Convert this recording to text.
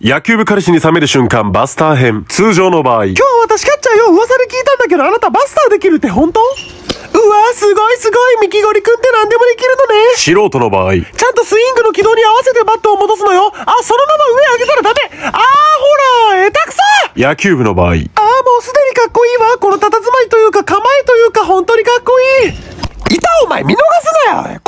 野球部彼氏に冷める瞬間バスター編。通常の場合。 今日は私キャッチャーよ。噂で聞いたんだけど、あなたバスターできるって本当？うわ、すごいすごい。ミキゴリくんって何でもできるのね。 素人の場合。 ちゃんとスイングの軌道に合わせてバットを戻すのよ。あ、そのまま上上げたらダメ。ほら、下手くそ。 野球部の場合。 もうすでにかっこいいわ。この佇まいというか構えというか本当にかっこいい。いたお前見逃すなよ。